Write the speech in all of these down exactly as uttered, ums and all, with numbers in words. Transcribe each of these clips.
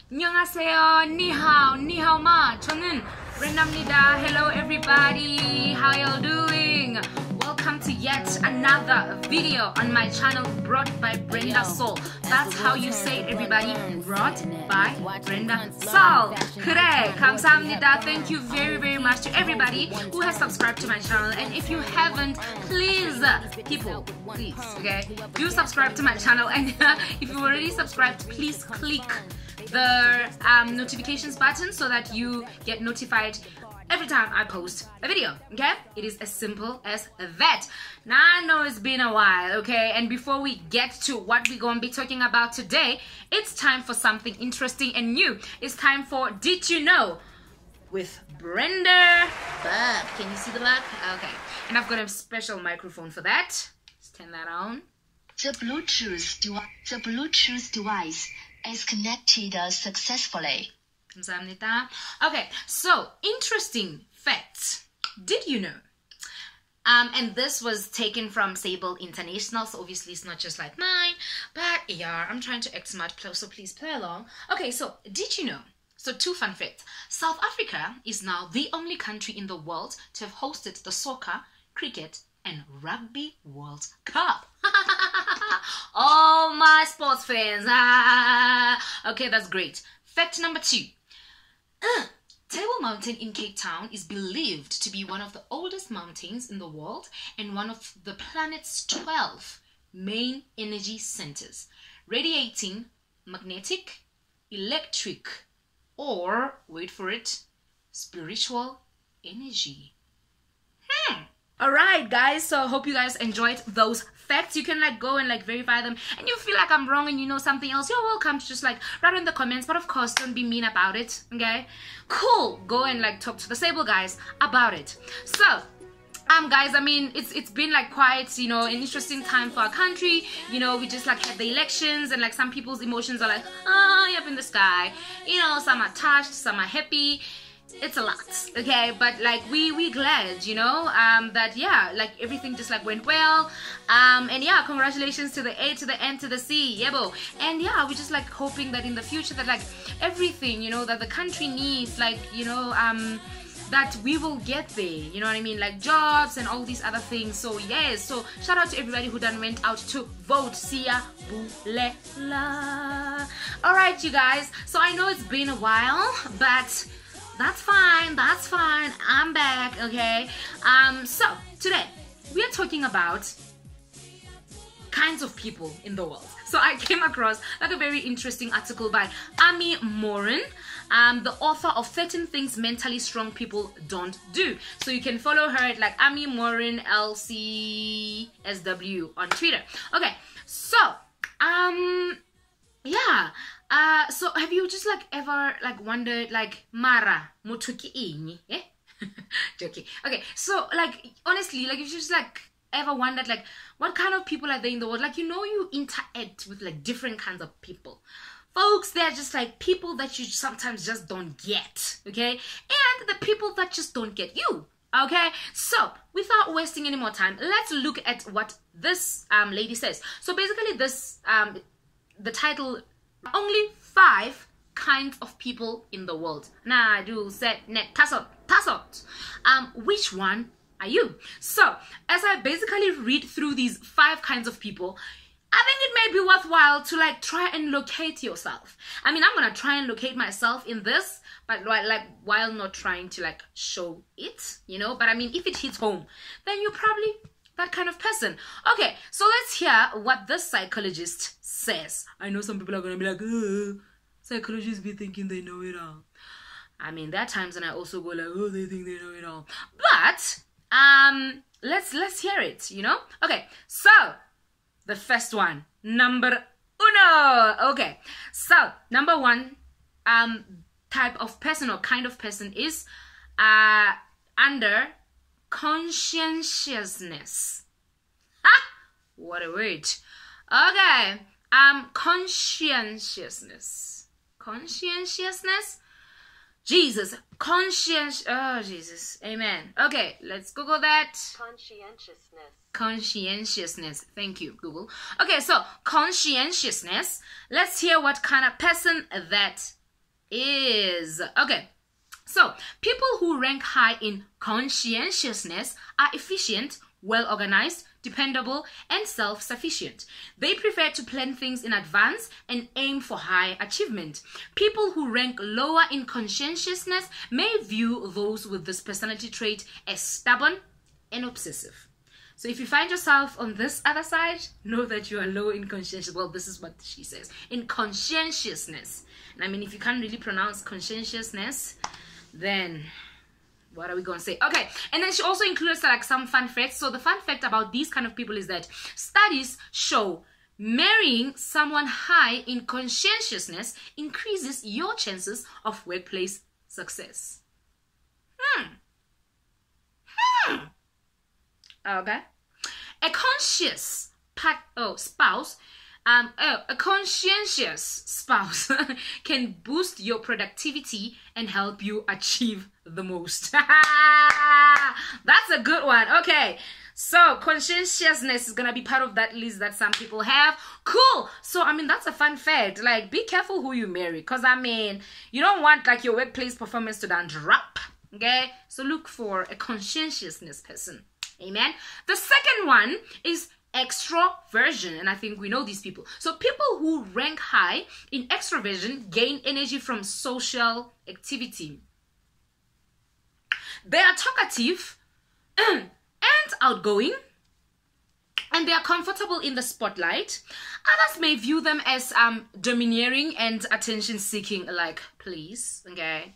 안녕하세요, 니하오, 니하오마. 저는 Brendamnida. Hello everybody, how y'all doing? Welcome to yet another video on my channel brought by Brenda Soul. That's how you say it, everybody. Brought by Brenda Soul. 그래, 감사합니다. Thank you very very much to everybody who has subscribed to my channel. And if you haven't, please, people, please, okay, do subscribe to my channel. And uh, if you already subscribed, please click the um, notifications button so that you get notified every time I post a video, okay? It is as simple as that. Now I know it's been a while, okay? And before we get to what we're gonna be talking about today, it's time for something interesting and new. It's time for Did You Know with Brenda Buck. Can you see the Buck? Okay. And I've got a special microphone for that. Let's turn that on. The Bluetooth, devi the Bluetooth device is connected uh, successfully. Okay, so interesting facts. Did you know? Um, and this was taken from Sable International, so obviously it's not just like mine, but yeah, I'm trying to act smart, so please play along. Okay, so did you know? So two fun facts. South Africa is now the only country in the world to have hosted the soccer, cricket, and rugby World Cup. All my sports fans. Okay, that's great. Fact number two. Uh, Table Mountain in Cape Town is believed to be one of the oldest mountains in the world and one of the planet's twelve main energy centers, radiating magnetic, electric, or, wait for it, spiritual energy. Hmm. Alright guys, so I hope you guys enjoyed those facts. You can like go and like verify them, and you feel like I'm wrong and you know something else, you're welcome to just like write in the comments, but of course don't be mean about it, okay? Cool, go and like talk to the Sable guys about it. So um guys, I mean it's it's been like quite, you know, an interesting time for our country. You know, we just like had the elections, and like some people's emotions are like oh up in the sky, you know, some are touched, some are happy. It's a lot, okay, but like we we glad, you know, um that yeah, like everything just like went well, um and yeah, congratulations to the A to the N to the C, yebo. And yeah, we're just like hoping that in the future that like everything, you know, that the country needs, like, you know, um that we will get there, you know what I mean, like jobs and all these other things. So yes, so shout out to everybody who done went out to vote. Sia Bulela. All right, you guys, so I know it's been a while, but that's fine, that's fine, I'm back, okay? Um, so, today, we are talking about kinds of people in the world. So I came across like a very interesting article by Amy Morin, um, the author of thirteen Things Mentally Strong People Don't Do. So you can follow her at like Amy Morin L C S W on Twitter. Okay, so, um, yeah. Uh, so have you just like ever like wondered like Mara Motuki inyi? Eh? Joking. Okay, so like honestly, like if you just like ever wondered like what kind of people are there in the world? Like, you know, you interact with like different kinds of people. Folks, they're just like people that you sometimes just don't get, okay? And the people that just don't get you. Okay, so without wasting any more time, let's look at what this um lady says. So basically this um the title, only five kinds of people in the world. Nah, do set net tassot tassot. Um, which one are you? So, as I basically read through these five kinds of people, I think it may be worthwhile to like try and locate yourself. I mean, I'm gonna try and locate myself in this, but like while not trying to like show it, you know. But I mean, if it hits home, then you're probably that kind of person. Okay, so let's hear what this psychologist says. I know some people are gonna be like, oh, psychologists be thinking they know it all. I mean, there are times when I also go like, oh, they think they know it all. But um, let's let's hear it. You know? Okay, so the first one, number uno. Okay, so number one, um, type of person or kind of person is uh under conscientiousness. Ah, what a word. Okay, um, conscientiousness. Conscientiousness? Jesus, conscience. Oh, Jesus. Amen. Okay, let's Google that. Conscientiousness. Conscientiousness. Thank you, Google. Okay, so conscientiousness. Let's hear what kind of person that is. Okay. So, people who rank high in conscientiousness are efficient, well-organized, dependable, and self-sufficient. They prefer to plan things in advance and aim for high achievement. People who rank lower in conscientiousness may view those with this personality trait as stubborn and obsessive. So if you find yourself on this other side, know that you are low in conscientiousness. Well, this is what she says. In conscientiousness. And I mean, if you can't really pronounce conscientiousness, then what are we going to say? Okay, and then she also includes like some fun facts. So the fun fact about these kind of people is that studies show marrying someone high in conscientiousness increases your chances of workplace success. Hmm. Hmm. Okay. A conscious pack, oh, spouse, um, oh, a conscientious spouse can boost your productivity and help you achieve the most. That's a good one. Okay. So conscientiousness is gonna be part of that list that some people have. Cool. So I mean, that's a fun fact. Like, be careful who you marry, because I mean, you don't want like your workplace performance to down drop. Okay. So look for a conscientiousness person. Amen. The second one is extroversion, and I think we know these people. So people who rank high in extroversion gain energy from social activity. They are talkative and outgoing, and they are comfortable in the spotlight. Others may view them as um domineering and attention-seeking, like, please, okay?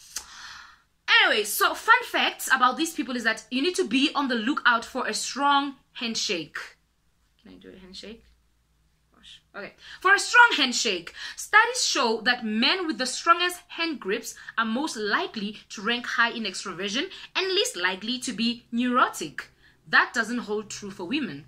Anyway, so fun facts about these people is that you need to be on the lookout for a strong handshake. Can I do a handshake? Gosh. Okay. For a strong handshake, studies show that men with the strongest hand grips are most likely to rank high in extroversion and least likely to be neurotic. That doesn't hold true for women.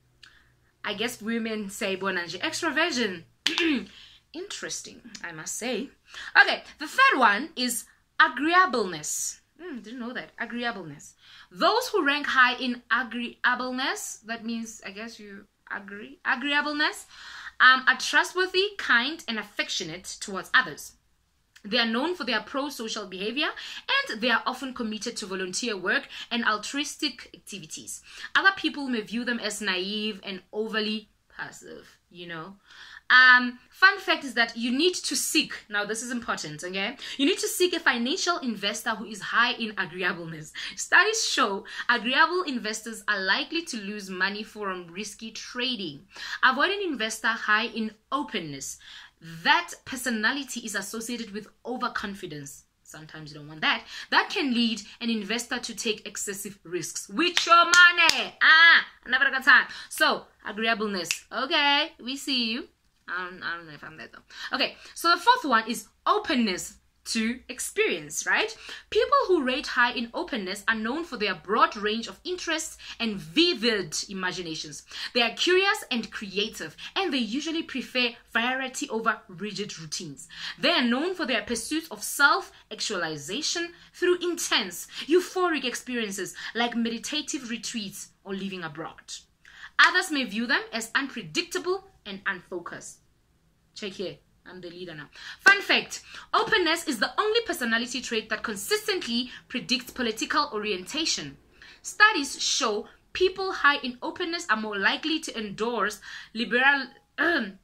I guess women say bonange extroversion. Interesting, I must say. Okay, the third one is agreeableness. Mm, didn't know that. Agreeableness. Those who rank high in agreeableness, that means, I guess you agree, agreeableness, um, are trustworthy, kind, and affectionate towards others. They are known for their pro-social behavior, and they are often committed to volunteer work and altruistic activities. Other people may view them as naive and overly passive, you know. Um, fun fact is that you need to seek, now this is important, okay? You need to seek a financial investor who is high in agreeableness. Studies show agreeable investors are likely to lose money from risky trading. Avoid an investor high in openness. That personality is associated with overconfidence. Sometimes you don't want that. That can lead an investor to take excessive risks with your money. Ah, I never got time. So, agreeableness. Okay, we see you. I don't, I don't know if I'm there though. Okay, so the fourth one is openness to experience, right? People who rate high in openness are known for their broad range of interests and vivid imaginations. They are curious and creative, and they usually prefer variety over rigid routines. They are known for their pursuit of self-actualization through intense, euphoric experiences like meditative retreats or living abroad. Others may view them as unpredictable and unfocused. Check here. I'm the leader now. Fun fact, openness is the only personality trait that consistently predicts political orientation. Studies show people high in openness are more likely to endorse liberal, um,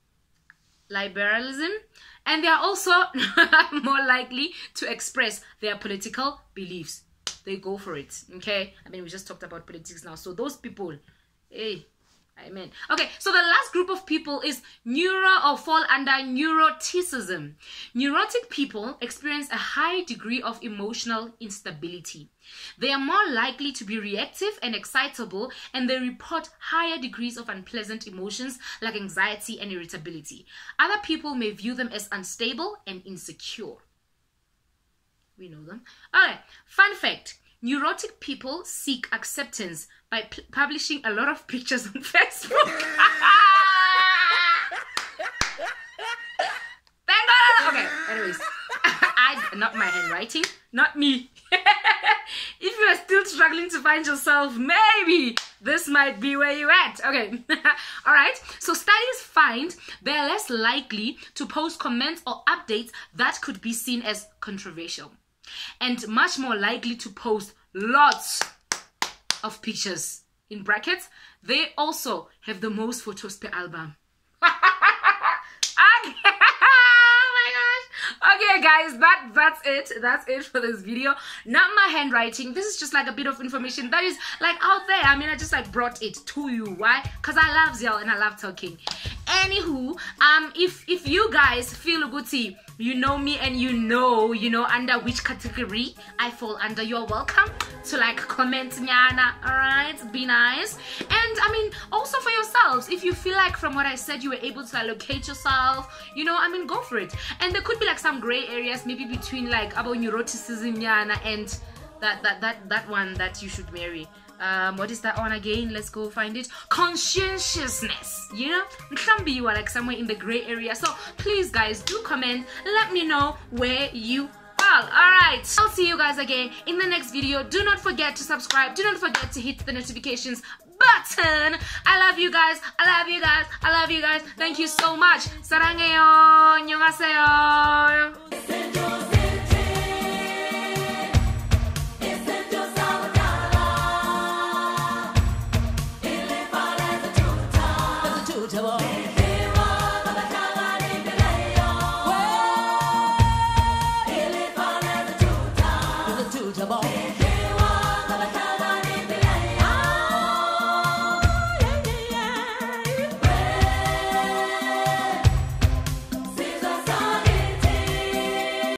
liberalism, and they are also more likely to express their political beliefs. They go for it, okay? I mean, we just talked about politics now. So those people, hey, amen. Okay, so the last group of people is neuro or fall under neuroticism. Neurotic people experience a high degree of emotional instability. They are more likely to be reactive and excitable, and they report higher degrees of unpleasant emotions like anxiety and irritability. Other people may view them as unstable and insecure. We know them. Okay, fun fact. Neurotic people seek acceptance by p publishing a lot of pictures on Facebook. Thank God. Okay, anyways. I, not my handwriting, not me. If you are still struggling to find yourself, maybe this might be where you at. Okay. All right. So studies find they're less likely to post comments or updates that could be seen as controversial, and much more likely to post lots of pictures. In brackets, they also have the most photos per album. Okay. Okay guys, that that's it that's it for this video. Not my handwriting, this is just like a bit of information that is like out there. I mean, I just like brought it to you. Why? Because I love y'all and I love talking. Anywho, um if if you guys feel guti, you know me and you know you know under which category I fall under, you're welcome to like comment nyana. All right, be nice. And I mean, also for yourselves, if you feel like from what I said you were able to allocate yourself, you know, I mean, go for it. And there could be like some gray areas maybe between like about neuroticism nyana and that that that that one that you should marry. Um, what is that one again? Let's go find it. Conscientiousness. You know, maybe you are like somewhere in the gray area. So please, guys, do comment. Let me know where you fall. All right. I'll see you guys again in the next video. Do not forget to subscribe. Do not forget to hit the notifications button. I love you guys. I love you guys. I love you guys. Thank you so much. Sarangeyo. Annyeonghaseyo.